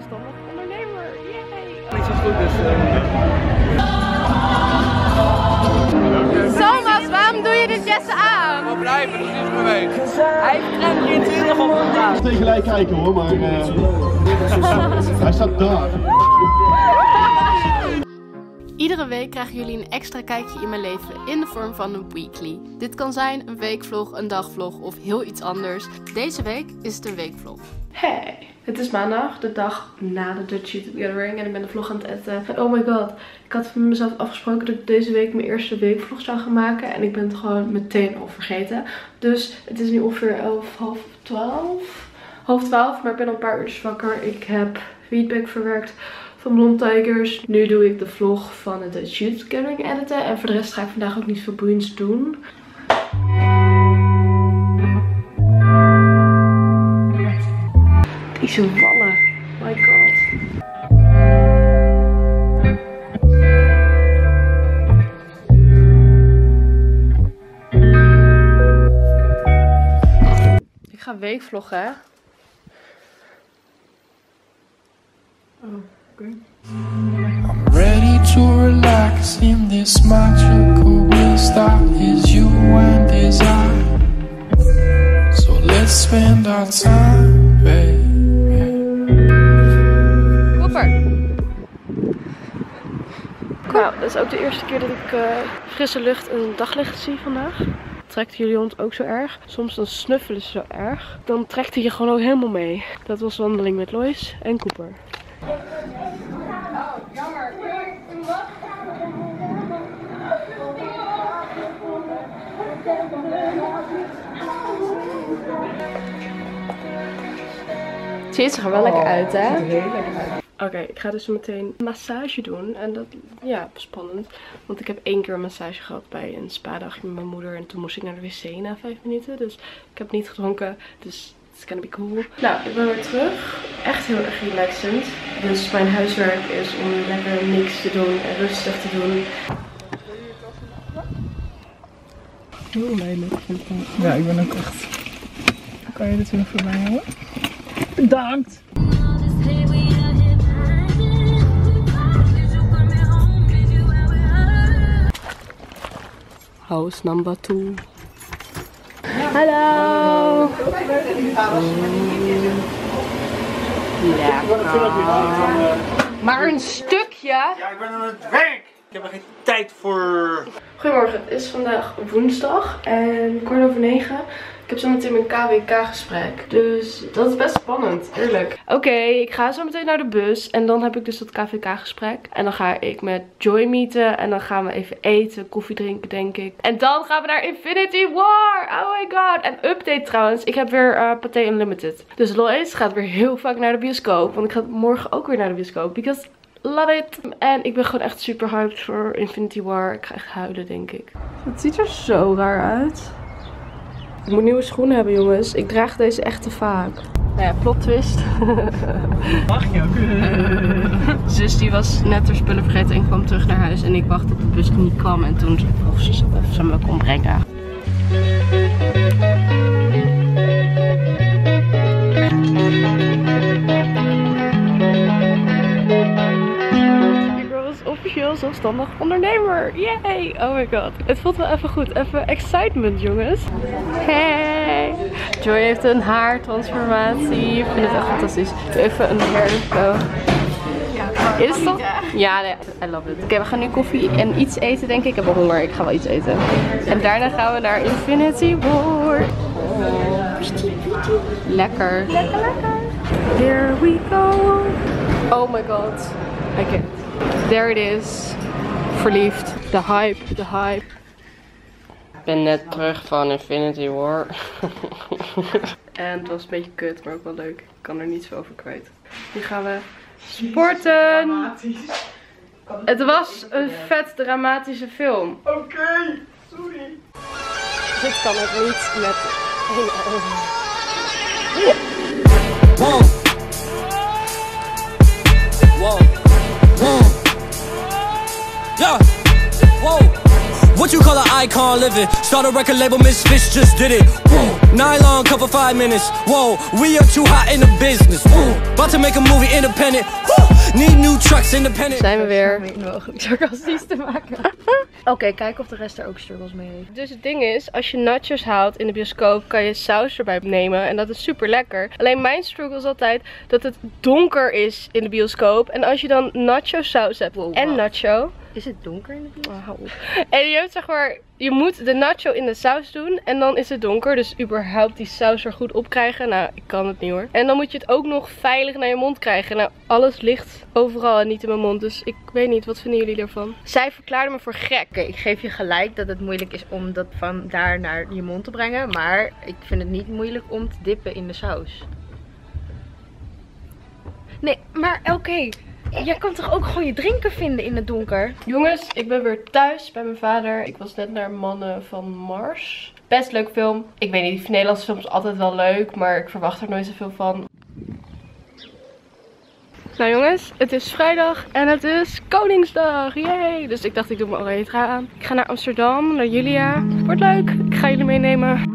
zelfstandig ondernemer. Yay! Niks is goed, dus... Thomas, waarom doe je dit Jesse aan? Gewoon blijven, dat is niet geweest. Hij heeft tram 23 op vandaag. Niet gelijk kijken hoor, maar hij staat daar. Iedere week krijgen jullie een extra kijkje in mijn leven in de vorm van een weekly. Dit kan zijn een weekvlog, een dagvlog of heel iets anders. Deze week is het een weekvlog. Hey, het is maandag, de dag na de Dutch YouTube Gathering en ik ben de vlog aan het editen. En oh my god, ik had met mezelf afgesproken dat ik deze week mijn eerste weekvlog zou gaan maken en ik ben het gewoon meteen al vergeten. Dus het is nu ongeveer 11, half 12, maar ik ben al een paar uurtjes wakker. Ik heb feedback verwerkt van Blond Tigers. Nu doe ik de vlog van de Dutch YouTube Gathering editen en voor de rest ga ik vandaag ook niet veel boeiends doen. Die zo vallen. My god. Ik ga weekvloggen, hè? Oh, oké. I'm ready to relax in this magical bliss that is you and is I. So let's spend our time, baby. Nou, dat is ook de eerste keer dat ik frisse lucht en daglicht zie vandaag. Trekt jullie hond ook zo erg? Soms dan snuffelen ze zo erg. Dan trekt hij je gewoon ook helemaal mee. Dat was wandeling met Lois en Cooper. Jammer. Ziet er wel lekker uit, hè? Oké, ik ga dus zo meteen een massage doen. En dat, ja, spannend. Want ik heb 1 keer een massage gehad bij een spa-dagje met mijn moeder. En toen moest ik naar de wc na 5 minuten. Dus ik heb niet gedronken. Dus it's gonna be cool. Nou, ik ben weer terug. Echt heel erg relaxend. Dus mijn huiswerk is om lekker niks te doen en rustig te doen. Heel lelijk. Ja, ik ben ook echt. Kan je dit weer voor mij houden? Bedankt! House number 2. Hallo! Lekker. Maar een stukje? Ja, ik ben aan het werk. Ik heb er geen tijd voor. Goedemorgen, het is vandaag woensdag en 9:15. Ik heb zo meteen mijn KWK-gesprek. Dus dat is best spannend, eerlijk. Oké, ik ga zo meteen naar de bus. En dan heb ik dus dat KWK-gesprek. En dan ga ik met Joy meeten. En dan gaan we even eten, koffie drinken, denk ik. En dan gaan we naar Infinity War. Oh my god. En update trouwens. Ik heb weer Pathé Unlimited. Dus Lois gaat weer heel vaak naar de bioscoop. Want ik ga morgen ook weer naar de bioscoop. Because love it. En ik ben gewoon echt super hyped voor Infinity War. Ik ga echt huilen, denk ik. Het ziet er zo raar uit. Ik moet nieuwe schoenen hebben, jongens. Ik draag deze echt te vaak. Nou ja, plot twist. Mag je ook? Zus die was net haar spullen vergeten en kwam terug naar huis. En ik wachtte tot de bus niet kwam. En toen vroeg ze of ze me kon brengen. Officieel zelfstandig ondernemer. Yay! Oh my god. Het voelt wel even goed. Even excitement, jongens. Hey! Joy heeft een haartransformatie. Ik vind het echt fantastisch. Even een hairco. Is het toch? Ja, nee, I love it. Oké, we gaan nu koffie en iets eten, denk ik. Ik heb wel honger. Ik ga wel iets eten. En daarna gaan we naar Infinity War. Lekker. Lekker, lekker. Here we go. Oh my god. I can't. There it is. Verliefd. De hype, de hype. Ik ben net terug van Infinity War. En het was een beetje kut, maar ook wel leuk. Ik kan er niet zo over kwijt. Nu gaan we sporten. Het was een vet dramatische film. Oké, sorry. Dit kan het niet met één oog. Wow. Wow. Wow. Yeah. Whoa. What you call an icon living. Start a record label, Misfits just did it. Nylon cover 5 minutes. Whoa, we are too hot in the business. About to make a movie independent. Need new trucks independent. Zijn we weer. Mogelijk sarcastisch te maken. Oké, kijken of de rest er ook struggles mee heeft. Dus het ding is, als je nachos haalt in de bioscoop, kan je saus erbij nemen. En dat is super lekker. Alleen mijn struggle is altijd dat het donker is in de bioscoop. En als je dan nacho saus hebt en nacho. Is het donker in de bioscoop? Oh, hou op. En je hebt zeg maar, je moet de nacho in de saus doen en dan is het donker. Dus überhaupt die saus er goed op krijgen. Nou, ik kan het niet hoor. En dan moet je het ook nog veilig naar je mond krijgen. Nou, alles ligt overal en niet in mijn mond. Dus ik weet niet, wat vinden jullie ervan? Zij verklaarde me voor gek. Oké, ik geef je gelijk dat het moeilijk is om dat van daar naar je mond te brengen. Maar ik vind het niet moeilijk om te dippen in de saus. Nee, maar oké. Jij kan toch ook gewoon je drinken vinden in het donker? Jongens, ik ben weer thuis bij mijn vader. Ik was net naar Mannen van Mars. Best leuk film. Ik weet niet, die Nederlandse film is altijd wel leuk, maar ik verwacht er nooit zoveel van. Nou jongens, het is vrijdag en het is Koningsdag. Yay! Dus ik dacht, ik doe mijn oranje trui aan. Ik ga naar Amsterdam, naar Julia. Wordt leuk. Ik ga jullie meenemen.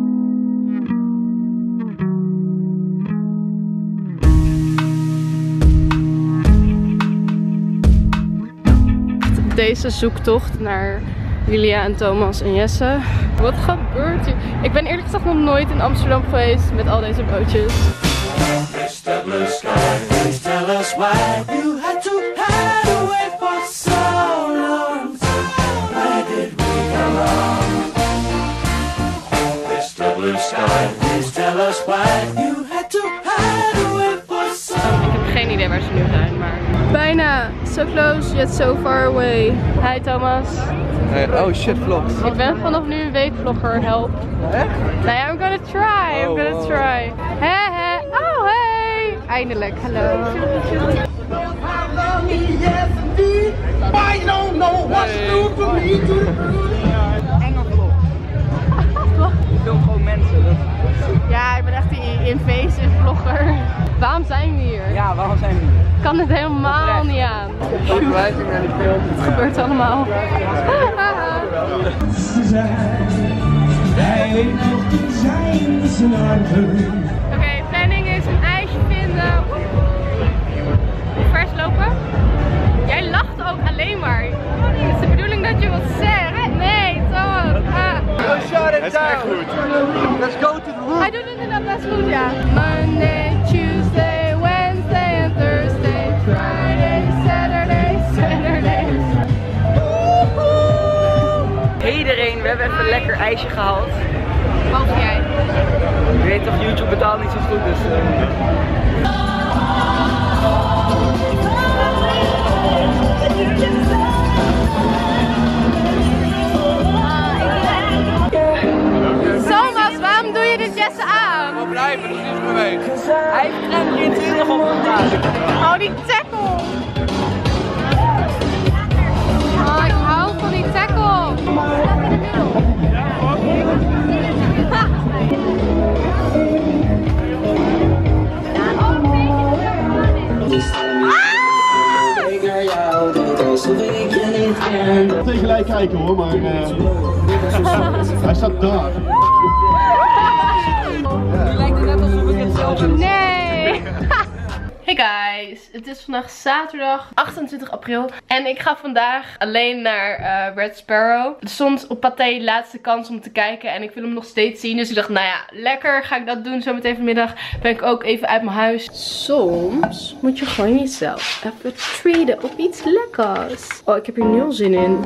Deze zoektocht naar Julia en Thomas en Jesse. Wat gebeurt hier? Ik ben eerlijk gezegd nog nooit in Amsterdam geweest met al deze bootjes. Mr. Blue Sky, please tell us why you had to hide away for so long. Where did we go wrong? Mr. Blue Sky, please tell us why you had to hide away for so long. Ik heb geen idee waar ze nu zijn, maar bijna. So close, yet so far away. Hi Thomas. Hey, oh shit, vlogs. Ik ben vanaf nu een weekvlogger, help. Echt? Nou ja, I'm gonna try. I'm gonna try. Hé, hé. Oh, hey. Eindelijk, hallo. Ik film gewoon mensen. Ja, ik ben echt die invasive vlogger. Waarom zijn we hier? Ja, waarom zijn we hier? Ik kan het helemaal niet aan. Verwijzing naar die film. Het gebeurt allemaal. Oké, planning is een ijsje vinden. Hoe ver is lopen? Jij lacht ook alleen maar. Het is de bedoeling dat je wat zegt. Nee, Thomas. Het is echt goed. Let's go to the room. Hij doet het inderdaad best goed, ja. Monday, Tuesday, Wednesday en Thursday, Friday, Saturday, Saturday. Hey iedereen, we hebben even een lekker ijsje gehaald. Behalve jij. Je weet toch, YouTube betaalt niet zo goed, dus... Thomas, waarom doe je dit Jesse aan? We blijven, dat is niet geweest. Hij heeft tram 23 op vandaag. Oh, die tackle! Oh, ik hou van die tackle! Tegelijk kijken hoor, maar hij staat daar. Nu lijkt het net alsof ik het zelf doe. Nee! Hey guys, het is vandaag zaterdag 28 april en ik ga vandaag alleen naar Red Sparrow. Er stond op Pathé laatste kans om te kijken en ik wil hem nog steeds zien. Dus ik dacht, nou ja, lekker, ga ik dat doen. Zometeen vanmiddag ben ik ook even uit mijn huis. Soms moet je gewoon jezelf even treaten op iets lekkers. Oh, ik heb hier nul zin in.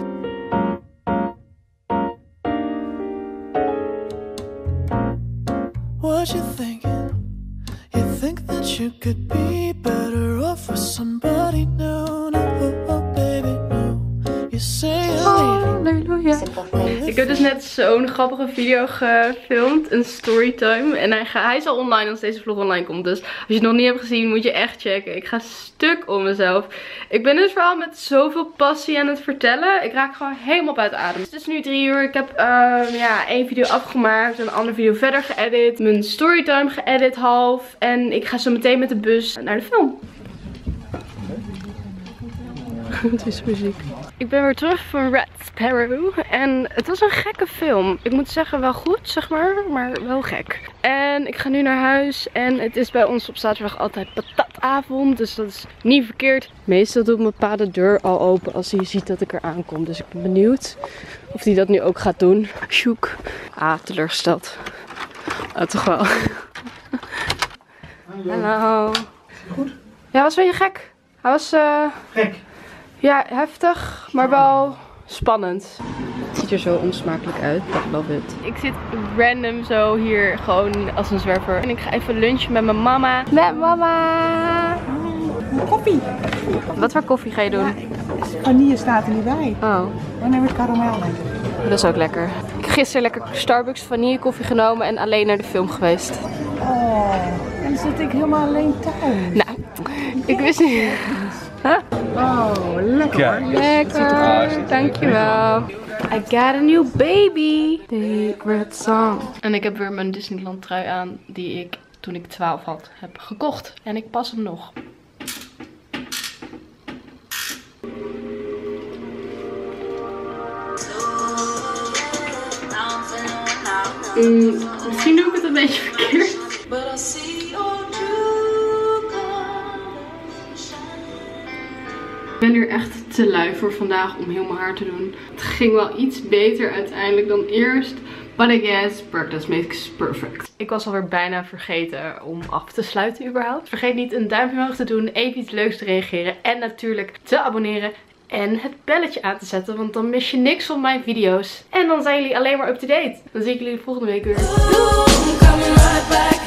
What you thinking? You think that you could be better off with somebody new? No, baby, no. You say you're Halleluja. Ik heb dus net zo'n grappige video gefilmd, een storytime. En hij is al online als deze vlog online komt. Dus als je het nog niet hebt gezien, moet je echt checken. Ik ga stuk om mezelf. Ik ben dit verhaal met zoveel passie aan het vertellen. Ik raak gewoon helemaal buiten adem. Het is nu 3 uur. Ik heb één video afgemaakt, een andere video verder geëdit. Mijn storytime geëdit half. En ik ga zo meteen met de bus naar de film. Het is muziek. Ik ben weer terug van Red Sparrow en het was een gekke film. Ik moet zeggen wel goed, zeg maar wel gek. En ik ga nu naar huis en het is bij ons op zaterdag altijd patatavond, dus dat is niet verkeerd. Meestal doet mijn pa de deur al open als hij ziet dat ik er aankom, dus ik ben benieuwd of hij dat nu ook gaat doen. Sjoek. Ah, teleurgesteld. Toch wel. Hallo. Goed? Ja, was een beetje gek. Hij was Gek. ja, heftig, maar wel spannend. Het ziet er zo onsmakelijk uit. I love it. Ik zit random zo hier gewoon als een zwerver. En ik ga even lunchen met mijn mama. Met mama! Koffie. Wat voor koffie ga je doen? Vanille staat er niet bij. Oh, Dan neem ik karamel mee. dat is ook lekker. Ik heb gisteren lekker Starbucks vanille koffie genomen en alleen naar de film geweest. Oh, en dan zit ik helemaal alleen thuis. Nou, ik wist niet. Oh, lekker hoor. Lekker, dankjewel. I got a new baby. Favorite song. En ik heb weer mijn Disneyland trui aan die ik toen ik 12 had heb gekocht. En ik pas hem nog. Misschien doe ik het een beetje verkeerd. Ik ben er echt te lui voor vandaag om heel mijn haar te doen. Het ging wel iets beter uiteindelijk dan eerst. But I guess practice makes perfect. Ik was alweer bijna vergeten om af te sluiten überhaupt. Vergeet niet een duimpje omhoog te doen, even iets leuks te reageren. En natuurlijk te abonneren. En het belletje aan te zetten, want dan mis je niks van mijn video's. En dan zijn jullie alleen maar up to date. Dan zie ik jullie de volgende week weer.